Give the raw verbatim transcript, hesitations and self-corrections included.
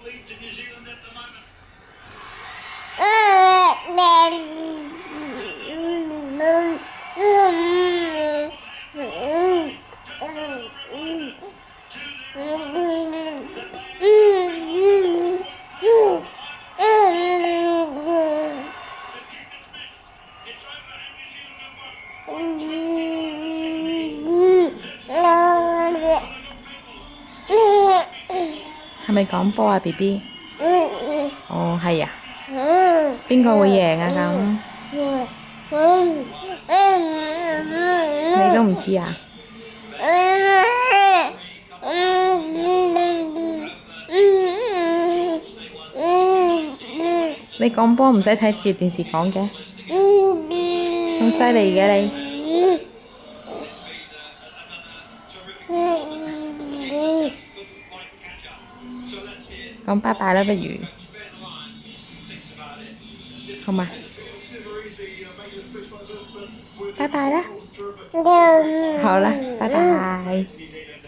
係咪講波啊 ，B B？ 哦，係啊。邊個會贏啊咁？你都唔知啊？你講波唔使睇住電視講嘅，咁犀利嘅你。講拜拜啦，不如，好嘛？拜拜啦，好啦，拜拜。